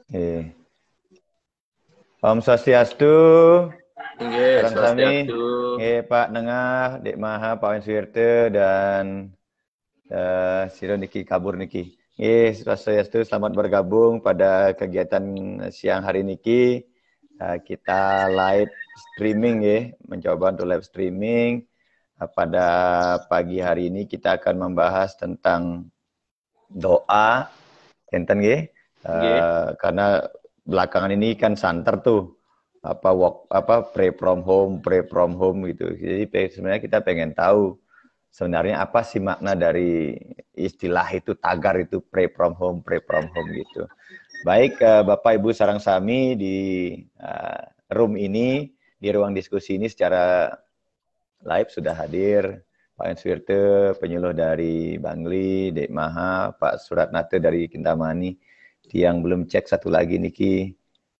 Om Swastiastu, Nggih, sareng sami, swastiastu. Pak Nengah, Dek Maha, Pak Wan Suwirte, dan Siro niki kabur niki. Swastiastu, selamat bergabung pada kegiatan siang hari niki. Kita live streaming mencoba untuk live streaming. Pada pagi hari ini kita akan membahas tentang doa, enten karena belakangan ini kan santer tuh pray from home gitu. Jadi sebenarnya kita pengen tahu sebenarnya apa sih makna dari istilah itu, tagar itu, pray from home gitu. Baik, Bapak Ibu sareng sami di room ini, di ruang diskusi ini secara live sudah hadir Pak Wan Suwirte, penyuluh dari Bangli, Dek Maha, Pak Suratnate dari Kintamani. Yang belum cek satu lagi niki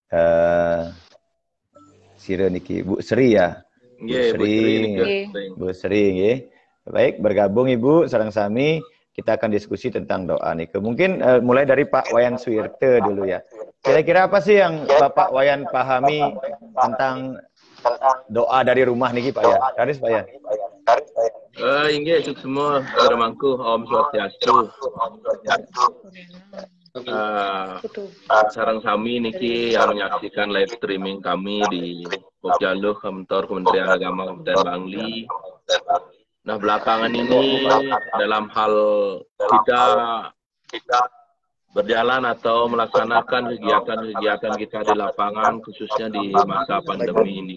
Siro niki Bu Sri ya. Bu Sri nggih. Baik, bergabung Ibu sareng sami, kita akan diskusi tentang doa nih. Mungkin mulai dari Pak Wayan Suwirte dulu ya. Kira-kira apa sih yang Bapak Wayan pahami tentang doa dari rumah niki Pak ya? Karis Pak ya? Inggih, semua bermangku Om Swastiastu. Sarang sami niki yang menyaksikan live streaming kami di Pokjaluh Kantor Kementerian Agama Kabupaten Bangli. Nah, belakangan ini dalam hal kita berjalan atau melaksanakan kegiatan-kegiatan kita di lapangan, khususnya di masa pandemi ini,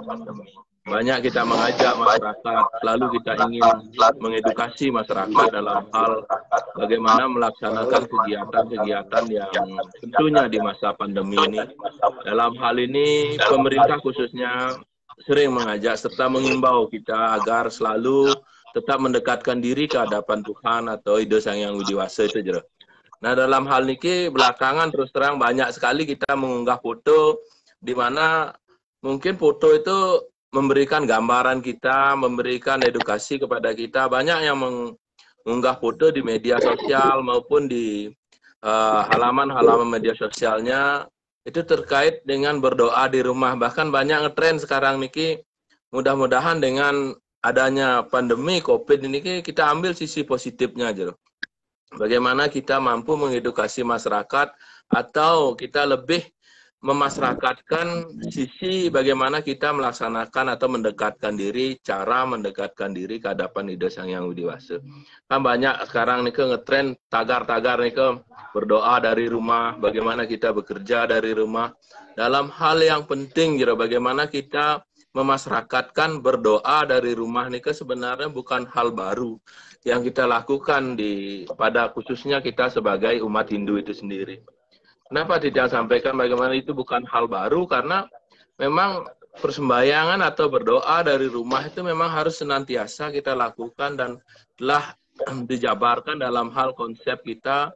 banyak kita mengajak masyarakat, selalu kita ingin mengedukasi masyarakat dalam hal bagaimana melaksanakan kegiatan-kegiatan yang tentunya di masa pandemi ini. Dalam hal ini, pemerintah khususnya sering mengajak serta mengimbau kita agar selalu tetap mendekatkan diri ke hadapan Tuhan atau Ida Sang Hyang Widi Wasa itu jero. Nah, dalam hal ini belakangan terus terang banyak sekali kita mengunggah foto di mana mungkin foto itu memberikan gambaran kita, memberikan edukasi kepada kita. Banyak yang mengunggah foto di media sosial maupun di halaman-halaman media sosialnya itu terkait dengan berdoa di rumah. Bahkan banyak ngetren sekarang niki, mudah-mudahan dengan adanya pandemi COVID ini kita ambil sisi positifnya aja loh. Bagaimana kita mampu mengedukasi masyarakat atau kita lebih memasyarakatkan sisi bagaimana kita melaksanakan atau mendekatkan diri, cara mendekatkan diri ke hadapan Ida Sang Hyang Widi Wasa. Kan banyak sekarang nih ngetren tagar-tagar nih berdoa dari rumah, bagaimana kita bekerja dari rumah. Dalam hal yang penting bagaimana kita memasyarakatkan berdoa dari rumah nih sebenarnya bukan hal baru yang kita lakukan pada khususnya kita sebagai umat Hindu itu sendiri. Kenapa tidak sampaikan bagaimana itu bukan hal baru? Karena memang persembahyangan atau berdoa dari rumah itu memang harus senantiasa kita lakukan dan telah dijabarkan dalam hal konsep kita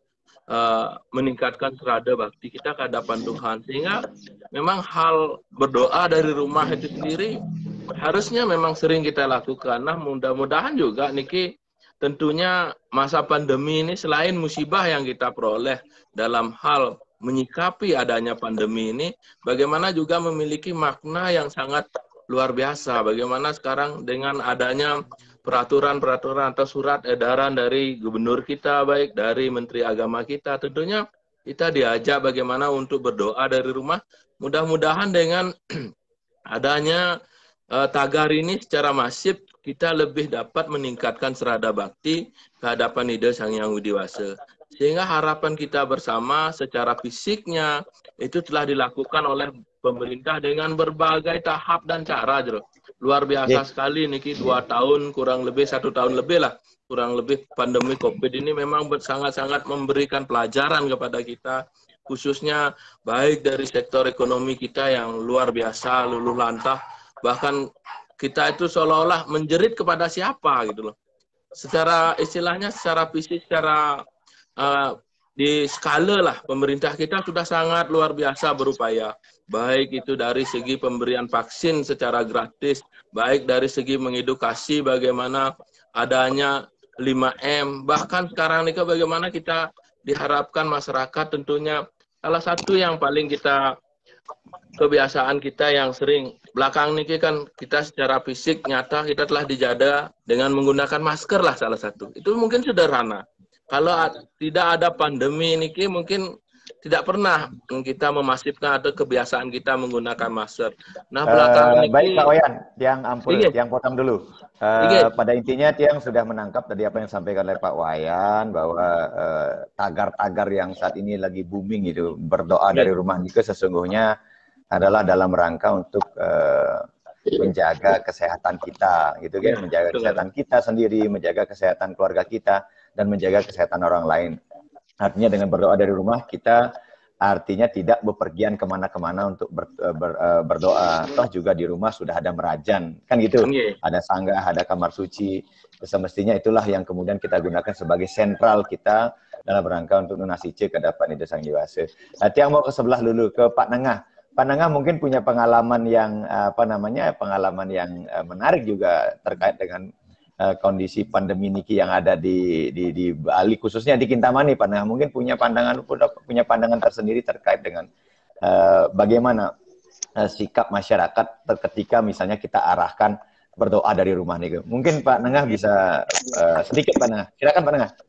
meningkatkan serada bakti kita ke hadapan Tuhan. Sehingga memang hal berdoa dari rumah itu sendiri harusnya memang sering kita lakukan. Nah, mudah-mudahan juga niki tentunya masa pandemi ini selain musibah yang kita peroleh dalam hal menyikapi adanya pandemi ini, bagaimana juga memiliki makna yang sangat luar biasa. Bagaimana sekarang dengan adanya peraturan-peraturan atau surat edaran dari gubernur kita, baik dari Menteri Agama kita, tentunya kita diajak bagaimana untuk berdoa dari rumah. Mudah-mudahan dengan adanya tagar ini secara masif, kita lebih dapat meningkatkan serada bakti ke hadapan Ida Sang Hyang Widi Wasa. Sehingga harapan kita bersama secara fisiknya itu telah dilakukan oleh pemerintah dengan berbagai tahap dan cara. Luar biasa sekali niki 2 tahun, kurang lebih 1 tahun lebih lah. Kurang lebih pandemi COVID ini memang sangat-sangat memberikan pelajaran kepada kita. Khususnya baik dari sektor ekonomi kita yang luar biasa, luluh lantah. Bahkan kita itu seolah-olah menjerit kepada siapa gitu loh. Secara istilahnya, secara fisik, secara di skala lah pemerintah kita sudah sangat luar biasa berupaya. Baik itu dari segi pemberian vaksin secara gratis, baik dari segi mengedukasi bagaimana adanya 5M, bahkan sekarang ini bagaimana kita diharapkan masyarakat tentunya salah satu yang paling kita kebiasaan kita yang sering belakang niki kan kita secara fisik nyata kita telah dijaga dengan menggunakan masker lah salah satu. Itu mungkin sederhana. Kalau tidak ada pandemi niki mungkin tidak pernah kita memasifkan atau kebiasaan kita menggunakan masker. Nah belakang Baik Pak niki, Wayan, Tiang ampun, iya, Tiang potong dulu. iya, Pada intinya Tiang sudah menangkap tadi apa yang disampaikan oleh Pak Wayan bahwa tagar-tagar yang saat ini lagi booming itu berdoa iya, dari rumah itu sesungguhnya adalah dalam rangka untuk menjaga kesehatan kita, gitu iya, kan, menjaga dengar. kesehatan kita sendiri, menjaga kesehatan keluarga kita, dan menjaga kesehatan orang lain. Artinya dengan berdoa dari rumah kita artinya tidak bepergian kemana-kemana untuk berdoa. Toh juga di rumah sudah ada merajan, kan gitu. Iya. Ada sanggah, ada kamar suci. Semestinya itulah yang kemudian kita gunakan sebagai sentral kita dalam rangka untuk nunasice ke depan itu sang dewasa. Nanti yang mau ke sebelah dulu, ke Pak Nengah. Pak Nengah mungkin punya pengalaman yang pengalaman yang menarik juga terkait dengan kondisi pandemi niki yang ada di Bali, khususnya di Kintamani. Pak Nengah mungkin punya pandangan tersendiri terkait dengan bagaimana sikap masyarakat ketika misalnya kita arahkan berdoa dari rumah nih. Mungkin Pak Nengah bisa sedikit Pak Nengah. Silakan Pak Nengah.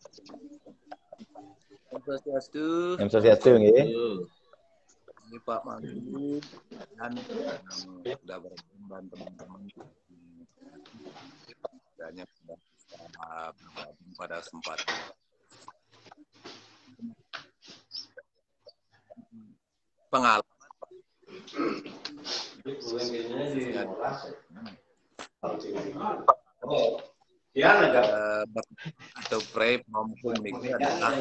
Yang sosiastu nggih. Ini Pak Mandi dan sudah berkembang teman-teman banyak sudah bergabung pada kesempatan pengalaman atau pray from home itu adalah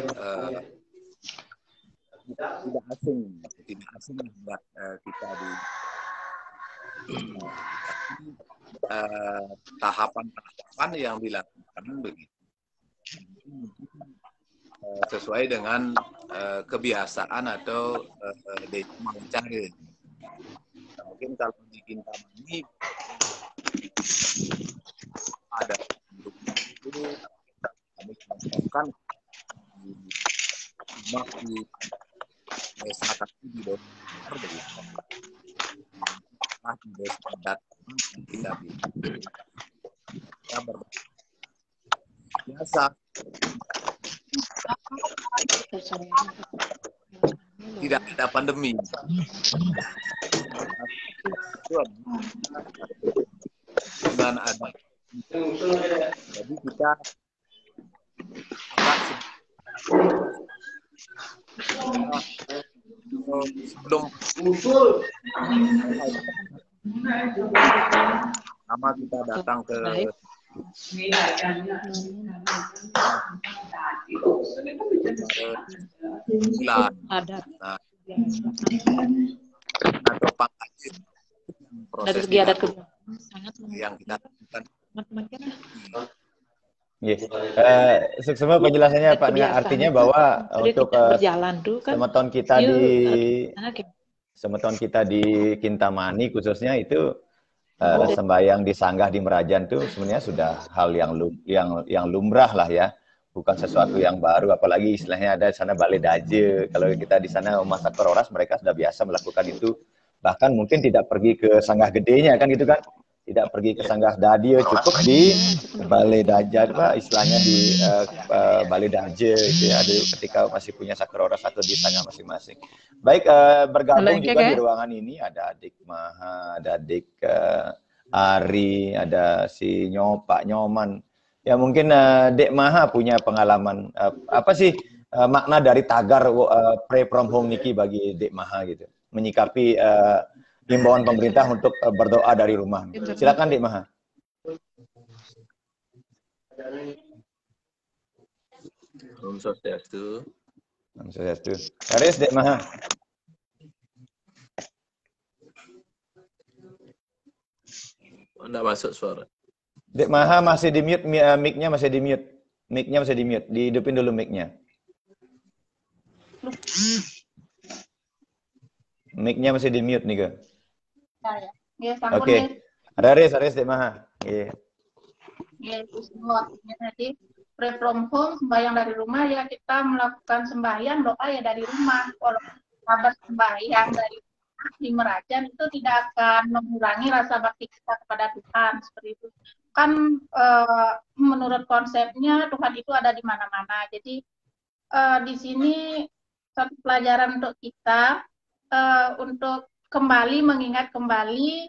tidak asing buat kita di tahapan-tahapan yang dilakukan begitu sesuai dengan kebiasaan atau mencari. Mungkin kalau di Kintamani ada itu kami contohkan di rumah di desa kaki di Bogor begitu. Di desa datang kita biasa tidak ada pandemi. Dan ada jadi kita sebelum sama kita datang ke bulan atau pangkat proses yang kita lakukan. Semua penjelasannya Pak Nengah, artinya bahwa untuk semeton kita di Kintamani khususnya itu sembahyang di sanggah di Merajan itu sebenarnya sudah hal yang lumrah lah ya, bukan sesuatu yang baru, apalagi istilahnya ada di sana Balai Daje. Kalau kita di sana umat Sakroras mereka sudah biasa melakukan itu, bahkan mungkin tidak pergi ke sanggah gedenya kan gitu kan, tidak pergi ke sanggah dadio, cukup di Balai Daje, istilahnya di Balai Daje itu ya, ketika masih punya Sakroras atau di sanggah masing-masing. Baik, bergabung juga di ruangan ini ada adik Maha, ada adik Ari, ada si Pak Nyoman. Ya mungkin Dek Maha punya pengalaman apa sih makna dari tagar pray from home niki bagi Dek Maha gitu, menyikapi himbauan pemerintah untuk berdoa dari rumah. Silakan Dek Maha. Om Swastiastu. Om Swastiastu. Aris Dek Maha. Enggak masuk suara. Dek Maha masih di mute, mic-nya masih di mute. Mic-nya masih di mute. Dihidupin dulu mic-nya. Mic-nya masih di mute nih, Kak. Oke. Ada Aris Dek Maha. Iya. Ya, itu semua artinya tadi pray from home, sembahyang dari rumah ya, kita melakukan sembahyang doa ya dari rumah. Walaupun bersembahyang dari di Merajan itu tidak akan mengurangi rasa bakti kita kepada Tuhan seperti itu. Kan menurut konsepnya Tuhan itu ada di mana-mana. Jadi di sini satu pelajaran untuk kita untuk kembali mengingat kembali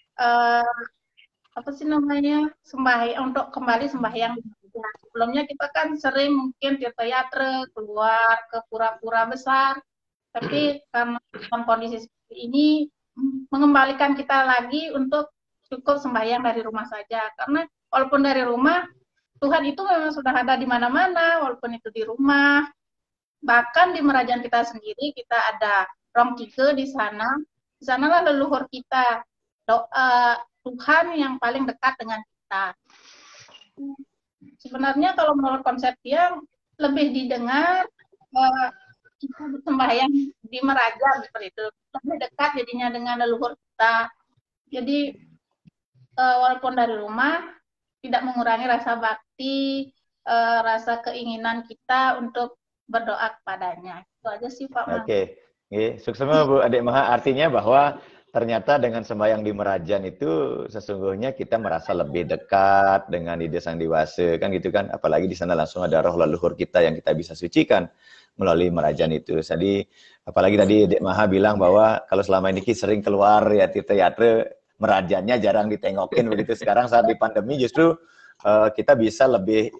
apa sih namanya untuk kembali sembahyang. Sebelumnya kita kan sering mungkin tirta-yatra keluar ke pura-pura besar, tapi karena dalam kondisi seperti ini mengembalikan kita lagi untuk cukup sembahyang dari rumah saja. Karena walaupun dari rumah, Tuhan itu memang sudah ada di mana-mana, walaupun itu di rumah. Bahkan di Merajan kita sendiri, kita ada Rong Tiga di sana. Di sanalah leluhur kita. Doa Tuhan yang paling dekat dengan kita. Sebenarnya kalau menurut konsep dia lebih didengar kita bersembahyang di Merajan seperti itu, lebih dekat jadinya dengan leluhur kita. Jadi walaupun dari rumah tidak mengurangi rasa bakti, rasa keinginan kita untuk berdoa kepadanya. Itu aja sih Pak. Oke, suksema Bu Adik Maha, artinya bahwa ternyata dengan sembahyang di Merajan itu sesungguhnya kita merasa lebih dekat dengan ide Sang Dewasa, kan gitu kan? Apalagi di sana langsung ada roh leluhur kita yang kita bisa sucikan melalui Merajan itu. Jadi apalagi tadi Adik Maha bilang bahwa kalau selama ini sering keluar ya tirta-yatra, Merajannya jarang ditengokin begitu. Sekarang saat di pandemi justru kita bisa lebih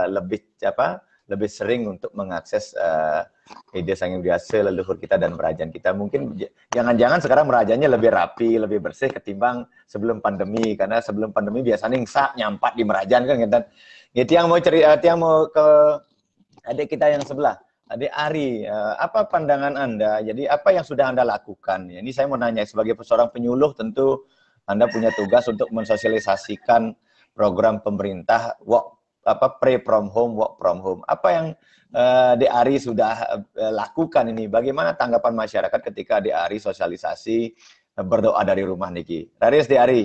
sering untuk mengakses ide Sang Yang Biasa, leluhur kita dan Merajan kita. Mungkin jangan-jangan sekarang Merajannya lebih rapi, lebih bersih ketimbang sebelum pandemi. Karena sebelum pandemi biasanya ngsak nyampat di Merajan kan. Dan yang mau cerita, yang mau ke adik kita yang sebelah, Adik Ari, apa pandangan Anda? Jadi apa yang sudah Anda lakukan? Ini saya mau nanya, sebagai seorang penyuluh tentu Anda punya tugas untuk mensosialisasikan program pemerintah pray from home, work from home. Apa yang Adik Ari sudah lakukan ini? Bagaimana tanggapan masyarakat ketika Adik Ari sosialisasi berdoa dari rumah niki? Raris Adik Ari.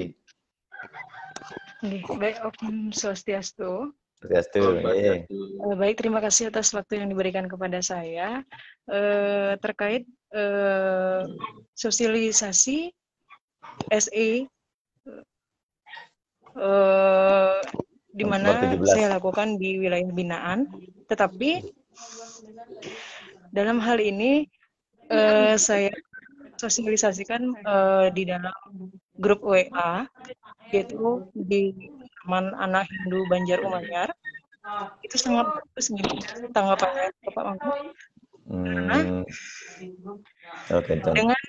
Baik, Om Swastiastu. Swastiastu. Baik, terima kasih atas waktu yang diberikan kepada saya terkait sosialisasi SE di mana saya lakukan di wilayah binaan, tetapi dalam hal ini saya sosialisasikan di dalam grup WA, yaitu di teman anak Hindu Banjar Umayyar. Itu sangat bagus tanggapannya Bapak Mangku. Dengan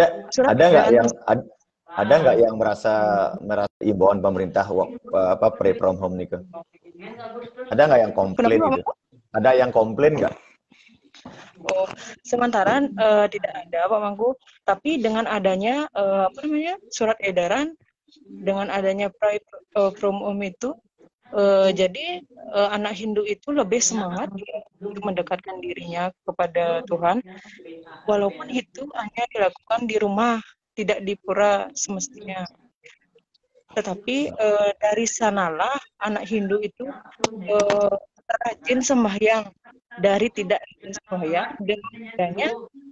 ada nggak yang merasa imbauan pemerintah pray from home nih? Ada nggak yang komplain gitu? Ada yang komplain nggak? Oh, sementara tidak ada Pak Mangku, tapi dengan adanya surat edaran, dengan adanya pray from home itu, jadi anak Hindu itu lebih semangat untuk mendekatkan dirinya kepada Tuhan, walaupun itu hanya dilakukan di rumah, tidak di pura semestinya. Tetapi dari sanalah anak Hindu itu rajin sembahyang, dari tidak rajin sembahyang dengan adanya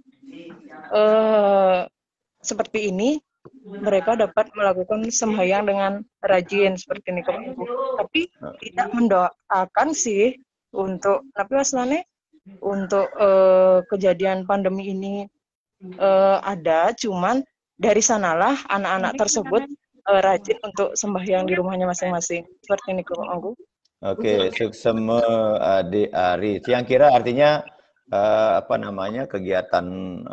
seperti ini, mereka dapat melakukan sembahyang dengan rajin seperti ini. Tapi tidak mendoakan sih untuk untuk kejadian pandemi ini ada, cuman dari sanalah anak-anak tersebut rajin untuk sembahyang di rumahnya masing-masing seperti ini Kak. Oke, suksema Adik Ari. Yang kira artinya kegiatan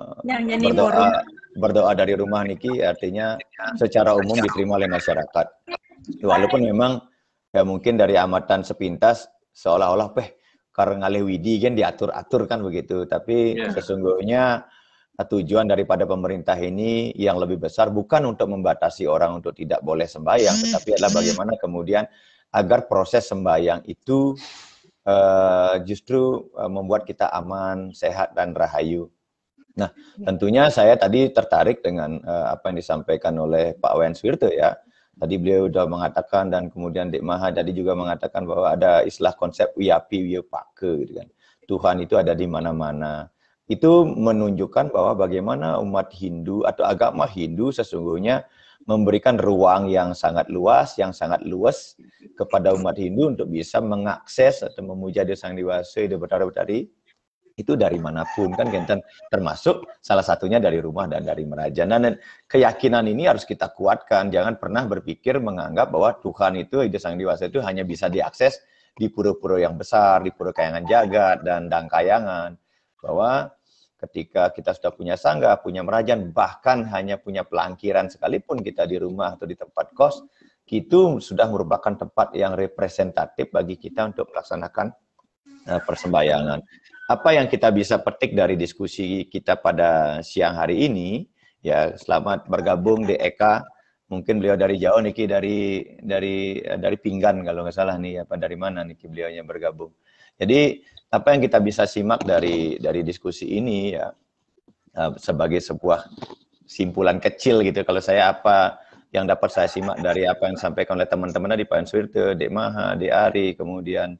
berdoa dari rumah niki artinya secara umum diterima oleh masyarakat. Walaupun memang ya mungkin dari amatan sepintas seolah-olah karena ngalih widi kan diatur-atur kan begitu. Tapi sesungguhnya tujuan daripada pemerintah ini yang lebih besar bukan untuk membatasi orang untuk tidak boleh sembahyang, tetapi adalah bagaimana kemudian agar proses sembahyang itu justru membuat kita aman, sehat, dan rahayu. Nah, tentunya saya tadi tertarik dengan apa yang disampaikan oleh Pak Wayan Suwirto ya. Tadi beliau sudah mengatakan, dan kemudian Dek Maha tadi juga mengatakan bahwa ada istilah konsep wiyapi wiyapake gitu kan. Tuhan itu ada di mana-mana. Itu menunjukkan bahwa bagaimana umat Hindu atau agama Hindu sesungguhnya memberikan ruang yang sangat luas kepada umat Hindu untuk bisa mengakses atau memuja Ida Sang Dewa Asa, Ida Bathara Bethari itu dari manapun kan, termasuk salah satunya dari rumah dan dari merajan. Dan keyakinan ini harus kita kuatkan. Jangan pernah berpikir menganggap bahwa Tuhan itu, Ida Sang Dewa Asa itu hanya bisa diakses di pura-pura yang besar, di pura Kayangan Jagat dan Dangkayangan. Bahwa ketika kita sudah punya sangga, punya merajan, bahkan hanya punya pelangkiran sekalipun kita di rumah atau di tempat kos, itu sudah merupakan tempat yang representatif bagi kita untuk melaksanakan persembahyangan. Apa yang kita bisa petik dari diskusi kita pada siang hari ini, ya selamat bergabung di Eka, mungkin beliau dari jauh Niki dari Pinggan kalau nggak salah nih, apa dari mana Niki beliaunya bergabung. Jadi apa yang kita bisa simak dari diskusi ini ya sebagai sebuah simpulan kecil gitu. Kalau saya apa yang dapat saya simak dari apa yang disampaikan oleh teman-teman di Pak Enswirte, Dek Maha, Dek Ari, kemudian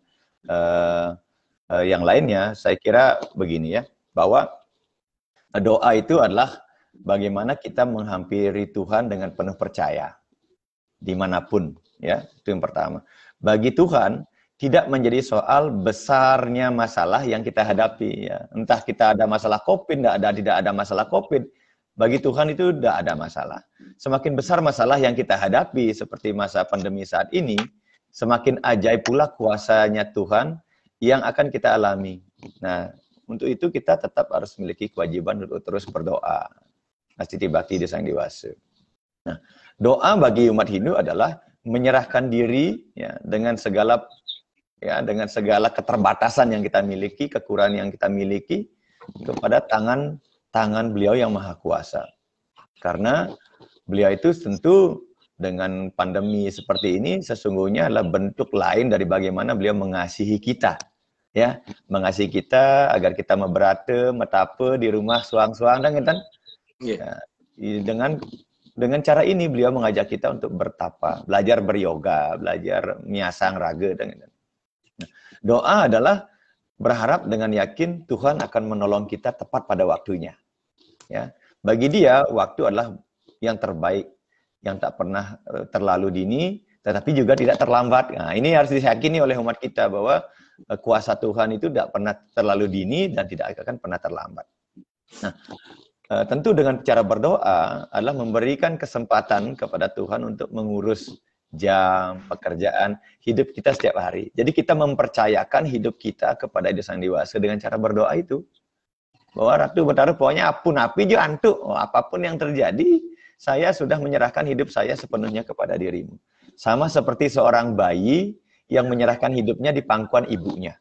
yang lainnya, saya kira begini ya, bahwa doa itu adalah bagaimana kita menghampiri Tuhan dengan penuh percaya dimanapun ya, itu yang pertama. Bagi Tuhan tidak menjadi soal besarnya masalah yang kita hadapi ya. Entah kita ada masalah COVID, tidak ada masalah COVID. Bagi Tuhan itu tidak ada masalah. Semakin besar masalah yang kita hadapi seperti masa pandemi saat ini, semakin ajaib pula kuasanya Tuhan yang akan kita alami. Nah, untuk itu kita tetap harus memiliki kewajiban untuk terus berdoa. Astiti Bhakti Ida Sang Dewa Asa. Nah, doa bagi umat Hindu adalah menyerahkan diri ya, dengan segala keterbatasan yang kita miliki, kekurangan yang kita miliki kepada tangan beliau yang maha kuasa. Karena beliau itu tentu dengan pandemi seperti ini sesungguhnya adalah bentuk lain dari bagaimana beliau mengasihi kita. Ya, mengasihi kita agar kita memberata, metapa di rumah suang-suang dan gitu. Ya, dengan cara ini beliau mengajak kita untuk bertapa, belajar beryoga, belajar miasang raga dan gitu. Doa adalah berharap dengan yakin Tuhan akan menolong kita tepat pada waktunya. Ya, bagi dia waktu adalah yang terbaik, yang tak pernah terlalu dini, tetapi juga tidak terlambat. Nah, ini harus diyakini oleh umat kita bahwa kuasa Tuhan itu tidak pernah terlalu dini dan tidak akan pernah terlambat. Nah, tentu dengan cara berdoa adalah memberikan kesempatan kepada Tuhan untuk mengurus jam, pekerjaan, hidup kita setiap hari. Jadi kita mempercayakan hidup kita kepada Ida Sang Dewa Asa dengan cara berdoa itu. Bahwa Ratu Bathara pokoknya apun api jo antuk, apapun yang terjadi, saya sudah menyerahkan hidup saya sepenuhnya kepada dirimu. Sama seperti seorang bayi yang menyerahkan hidupnya di pangkuan ibunya.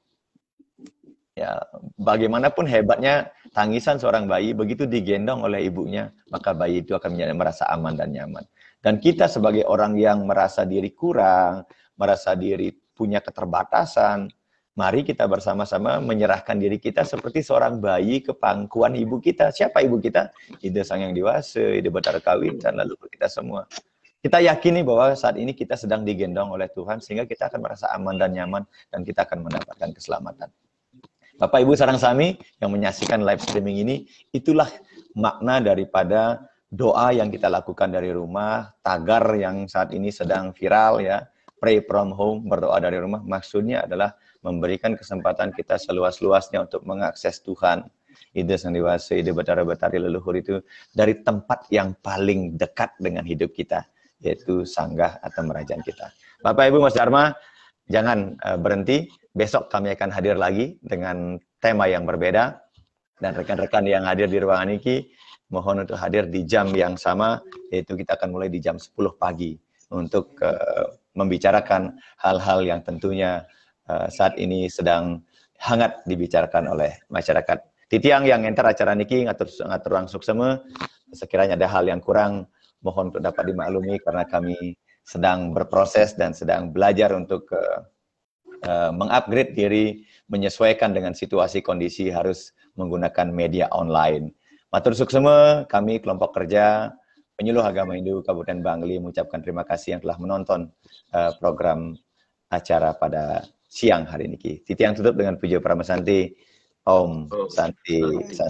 Ya, bagaimanapun hebatnya tangisan seorang bayi, begitu digendong oleh ibunya, maka bayi itu akan merasa aman dan nyaman. Dan kita sebagai orang yang merasa diri kurang, merasa diri punya keterbatasan, mari kita bersama-sama menyerahkan diri kita seperti seorang bayi ke pangkuan ibu kita. Siapa ibu kita? Ida Sang Hyang Dewa Asa, Ida Bathara Kawitan, lalu kita semua. Kita yakini bahwa saat ini kita sedang digendong oleh Tuhan, sehingga kita akan merasa aman dan nyaman, dan kita akan mendapatkan keselamatan. Bapak Ibu sareng sami yang menyaksikan live streaming ini, itulah makna daripada doa yang kita lakukan dari rumah, tagar yang saat ini sedang viral ya, pray from home, berdoa dari rumah, maksudnya adalah memberikan kesempatan kita seluas-luasnya untuk mengakses Tuhan, Ida Sang Dewa Asa, Ida Bathara Bethari leluhur itu dari tempat yang paling dekat dengan hidup kita, yaitu sanggah atau merajan kita. Bapak Ibu Mas Dharma, jangan berhenti, besok kami akan hadir lagi dengan tema yang berbeda, dan rekan-rekan yang hadir di ruangan ini mohon untuk hadir di jam yang sama, yaitu kita akan mulai di jam 10 pagi untuk membicarakan hal-hal yang tentunya saat ini sedang hangat dibicarakan oleh masyarakat. Titiang yang enter acara niki ngatur langsung semua, sekiranya ada hal yang kurang, mohon untuk dapat dimaklumi karena kami sedang berproses dan sedang belajar untuk mengupgrade diri, menyesuaikan dengan situasi kondisi harus menggunakan media online. Matur suksema, kami kelompok kerja Penyuluh Agama Hindu Kabupaten Bangli mengucapkan terima kasih yang telah menonton program acara pada siang hari ini. Titiang tutup dengan puja Paramasanti. Om, Om. Santi,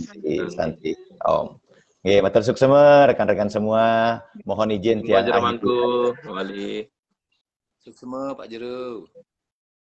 Om. Nggih, matur suksema rekan-rekan semua. Mohon izin tiang Wajar ahli. mangku, wali. Suksema Pak Jero.